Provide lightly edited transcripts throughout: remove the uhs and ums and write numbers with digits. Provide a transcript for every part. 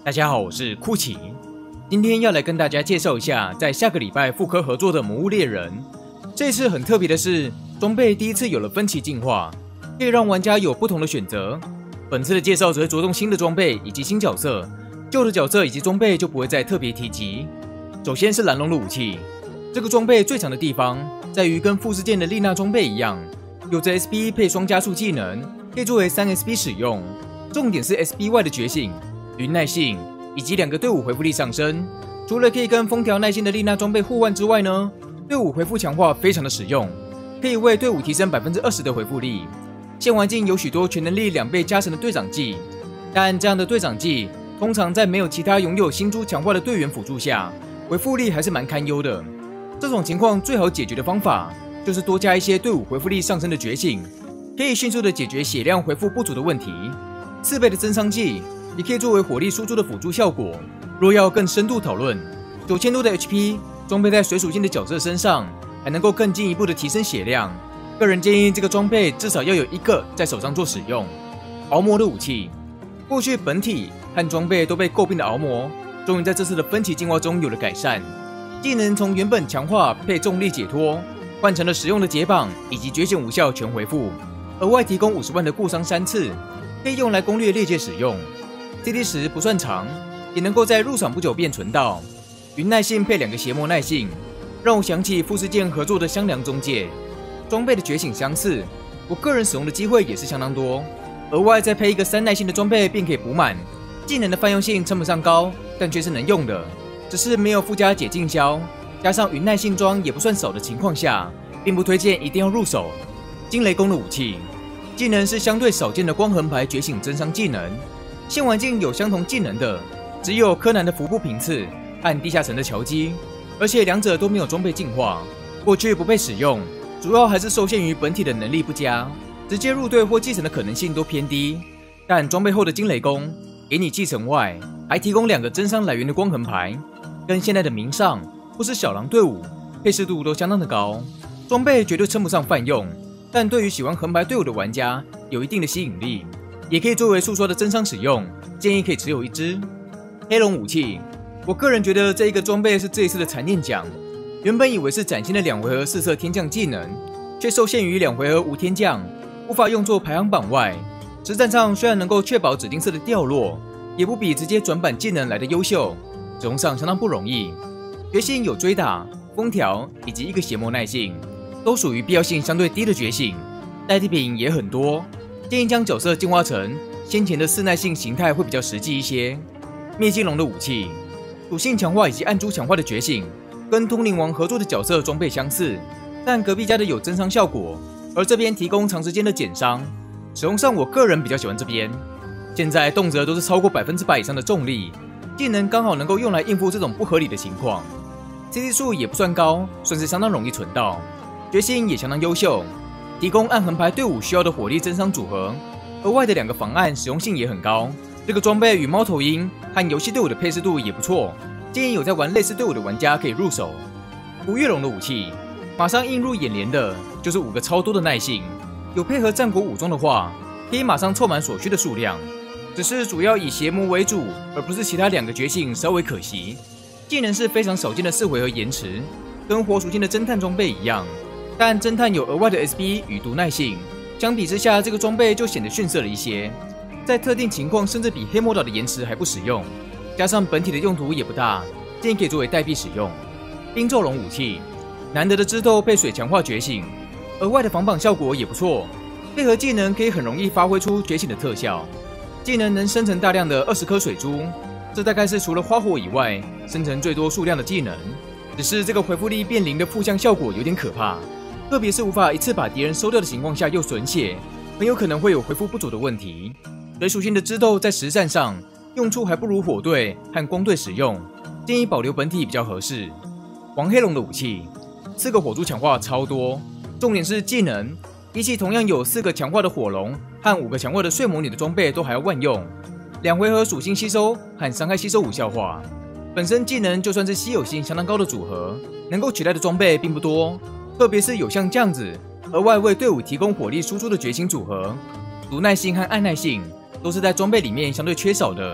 大家好，我是库奇，今天要来跟大家介绍一下在下个礼拜复刻合作的《魔物猎人》。这次很特别的是，装备第一次有了分期进化，可以让玩家有不同的选择。本次的介绍只会着重新的装备以及新角色，旧的角色以及装备就不会再特别提及。首先是蓝龙的武器，这个装备最强的地方在于跟富士剑的丽娜装备一样，有着 SB 配双加速技能，可以作为3SB 使用。重点是 SB 外的觉醒、云耐性以及2个队伍回复力上升。除了可以跟封条耐性的丽娜装备互换之外呢，队伍回复强化非常的实用，可以为队伍提升 20% 的回复力。现环境有许多全能力2倍加成的队长技，但这样的队长技通常在没有其他拥有星珠强化的队员辅助下，回复力还是蛮堪忧的。这种情况最好解决的方法就是多加一些队伍回复力上升的觉醒，可以迅速的解决血量回复不足的问题。4倍的增伤技也可以作为火力输出的辅助效果。若要更深度讨论，9000多的 HP 装备在水属性的角色身上，还能够更进一步的提升血量。个人建议这个装备至少要有1个在手上做使用。熬魔的武器，过去本体和装备都被诟病的熬魔，终于在这次的分期进化中有了改善。技能从原本强化配重力解脱，换成了实用的解绑以及觉醒无效全回复，额外提供50万的固伤3次，可以用来攻略猎界使用。CD 时不算长，也能够在入场不久便存到。云耐性配2个邪魔耐性，让我想起富士剑合作的香良中介。装备的觉醒相似，我个人使用的机会也是相当多。额外再配一个3耐性的装备便可以补满。技能的泛用性称不上高，但却是能用的，只是没有附加解禁销，加上云耐性装也不算少的情况下，并不推荐一定要入手。惊雷弓的武器，技能是相对少见的光横牌觉醒增伤技能。现环境有相同技能的，只有柯南的服部平次和地下城的乔基，而且2者都没有装备进化，过去不被使用，主要还是受限于本体的能力不佳，直接入队或继承的可能性都偏低。但装备后的惊雷弓，给你继承外，还提供2个增伤来源的光横牌，跟现在的名上或是小狼队伍配适度都相当的高。装备绝对称不上泛用，但对于喜欢横牌队伍的玩家有一定的吸引力，也可以作为速刷的增伤使用，建议可以持有1支。黑龙武器，我个人觉得这一个装备是这一次的残念奖。原本以为是崭新的2回合4色天降技能，却受限于2回合无天降，无法用作排行榜外。实战上虽然能够确保指定色的掉落，也不比直接转版技能来的优秀，使用上相当不容易。觉醒有追打、封条以及1个邪魔耐性，都属于必要性相对低的觉醒，代替品也很多，建议将角色进化成先前的4耐性形态会比较实际一些。灭金龙的武器，属性强化以及暗珠强化的觉醒，跟通灵王合作的角色装备相似，但隔壁家的有增伤效果，而这边提供长时间的减伤。使用上我个人比较喜欢这边，现在动辄都是超过100%以上的重力，技能刚好能够用来应付这种不合理的情况。CD 数也不算高，算是相当容易存到。觉醒也相当优秀，提供暗横牌队伍需要的火力增伤组合，额外的2个防按实用性也很高。这个装备与猫头鹰和游戏队伍的配适度也不错，建议有在玩类似队伍的玩家可以入手。吴月龙的武器，马上映入眼帘的就是5个超多的耐性，有配合战国武装的话，可以马上凑满所需的数量。只是主要以邪魔为主，而不是其他2个觉醒，稍微可惜。技能是非常少见的4回合延迟，跟火属性的侦探装备一样，但侦探有额外的 SB 与毒耐性，相比之下，这个装备就显得逊色了一些。在特定情况，甚至比黑魔岛的延迟还不实用，加上本体的用途也不大，建议可以作为代币使用。冰咒龙武器，难得的枝豆配水强化觉醒，额外的防绑效果也不错，配合技能可以很容易发挥出觉醒的特效。技能能生成大量的20颗水珠，这大概是除了花火以外生成最多数量的技能。只是这个回复力变0的负向效果有点可怕，特别是无法一次把敌人收掉的情况下又损血，很有可能会有回复不足的问题。水属性的枝豆在实战上用处还不如火队和光队使用，建议保留本体比较合适。黄黑龙的武器，4个火珠强化超多，重点是技能，比起同样有4个强化的火龙和5个强化的睡魔女的装备都还要万用。2回合属性吸收和伤害吸收无效化，本身技能就算是稀有性相当高的组合，能够取代的装备并不多，特别是有像这样子额外为队伍提供火力输出的觉醒组合，毒耐性和暗耐性都是在装备里面相对缺少的。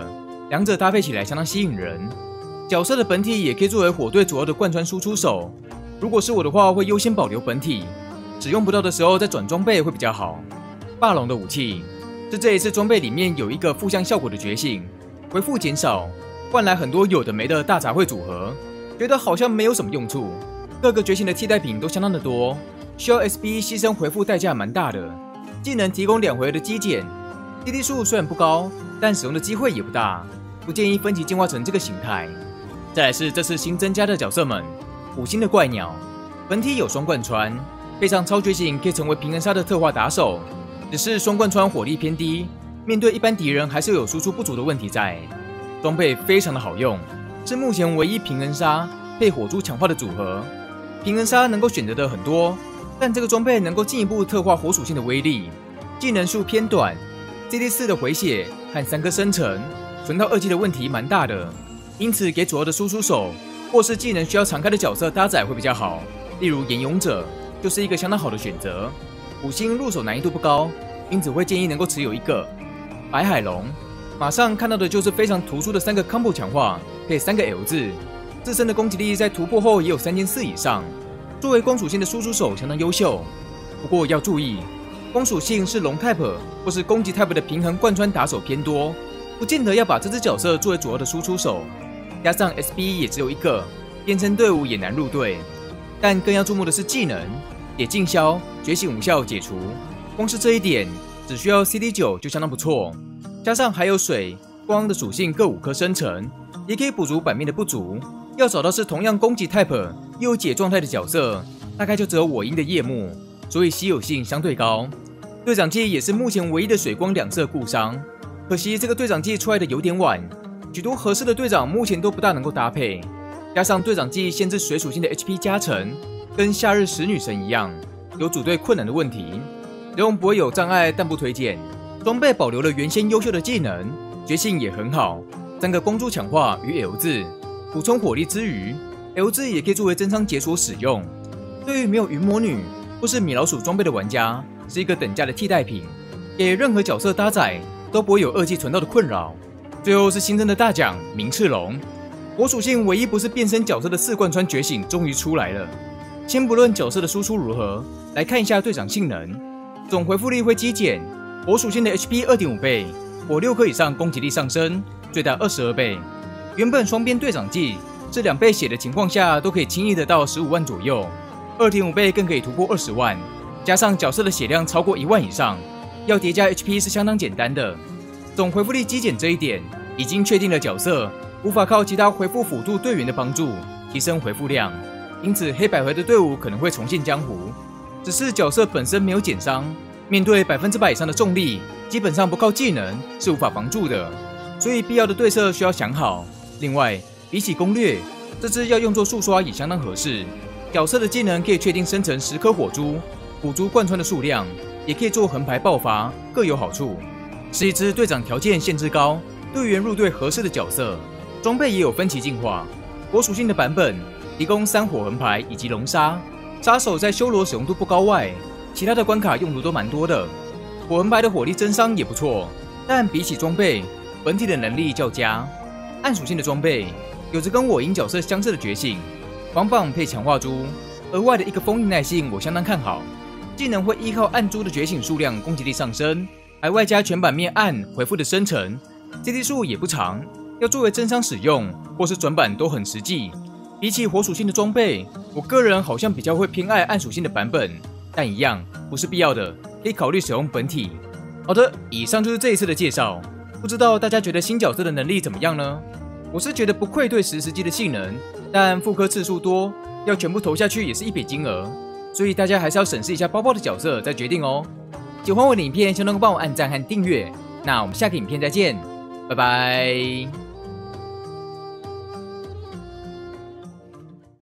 两者搭配起来相当吸引人。角色的本体也可以作为火队主要的贯穿输出手，如果是我的话，会优先保留本体，使用不到的时候再转装备会比较好。霸龙的武器是这一次装备里面有一个负向效果的觉醒，回复减少，换来很多有的没的大杂烩组合，觉得好像没有什么用处。各个觉醒的替代品都相当的多，需要 SB 牺牲回复代价蛮大的。技能提供2回合的击减，CD 数虽然不高，但使用的机会也不大，不建议分级进化成这个形态。再来是这次新增加的角色们，5星的怪鸟，本体有双贯穿，配上超觉醒可以成为平衡杀的特化打手，只是双贯穿火力偏低，面对一般敌人还是有输出不足的问题在。装备非常的好用，是目前唯一平衡杀配火珠强化的组合。平衡杀能够选择的很多，但这个装备能够进一步特化火属性的威力。技能数偏短 ，CD4 的回血和3颗生成，存到2级的问题蛮大的。因此，给主要的输出手或是技能需要常开的角色搭载会比较好，例如岩勇者就是一个相当好的选择。5星入手难易度不高，因此会建议能够持有一个。白海龙，马上看到的就是非常突出的3个 combo 强化，配3个 L 字，自身的攻击力在突破后也有3400以上，作为光属性的输出手相当优秀。不过要注意，光属性是龙 type 或是攻击 type 的平衡贯穿打手偏多，不见得要把这只角色作为主要的输出手。加上 SB 也只有一个，编成队伍也难入队。但更要注目的是技能，也尽消、觉醒无效解除。光是这一点，只需要 CD9 就相当不错。加上还有水、光的属性各5颗生成，也可以补足版面的不足。要找到是同样攻击 type 又有解状态的角色，大概就只有我鹰的夜幕，所以稀有性相对高。队长技也是目前唯一的水光2色固伤，可惜这个队长技出来的有点晚。许多合适的队长目前都不大能够搭配，加上队长技限制水属性的 HP 加成，跟夏日使女神一样，有组队困难的问题。使用不会有障碍，但不推荐。装备保留了原先优秀的技能，觉醒也很好，3个光珠强化与 L 字，补充火力之余 ，L 字也可以作为增伤解锁使用。对于没有云魔女或是米老鼠装备的玩家，是一个等价的替代品，给任何角色搭载都不会有2技存到的困扰。最后是新增的大奖鸣翅龙，火属性唯一不是变身角色的4贯穿觉醒终于出来了。先不论角色的输出如何，来看一下队长性能，总回复力会激减，火属性的 HP 2.5倍，火6颗以上攻击力上升，最大22倍。原本双边队长技是2倍血的情况下都可以轻易得到15万左右，2.5倍更可以突破20万，加上角色的血量超过1万以上，要叠加 HP 是相当简单的。总回复力激减这一点，已经确定了角色无法靠其他回复辅助队员的帮助提升回复量，因此黑百合的队伍可能会重现江湖。只是角色本身没有减伤，面对100%以上的重力，基本上不靠技能是无法防住的，所以必要的对策需要想好。另外，比起攻略，这支要用作速刷也相当合适。角色的技能可以确定生成10颗火珠，补足贯穿的数量，也可以做横排爆发，各有好处。是一支队长条件限制高、队员入队合适的角色。装备也有分级进化，火属性的版本提供3火横排以及龙杀。杀手在修罗使用度不高外，其他的关卡用途都蛮多的。火横排的火力增伤也不错，但比起装备，本体的能力较佳。暗属性的装备有着跟我鹰角色相似的觉醒，防榜配强化珠，额外的一个封印耐性我相当看好。技能会依靠暗珠的觉醒数量攻击力上升，还外加全版面暗回复的生成，CD 数也不长，要作为增伤使用或是转版都很实际。比起火属性的装备，我个人好像比较会偏爱暗属性的版本，但一样不是必要的，可以考虑使用本体。好的，以上就是这一次的介绍，不知道大家觉得新角色的能力怎么样呢？我是觉得不愧对10时机的性能，但复刻次数多，要全部投下去也是一笔金额，所以大家还是要审视一下包包的角色再决定哦。喜欢我的影片，希望能够帮我按赞和订阅。那我们下个影片再见，拜拜。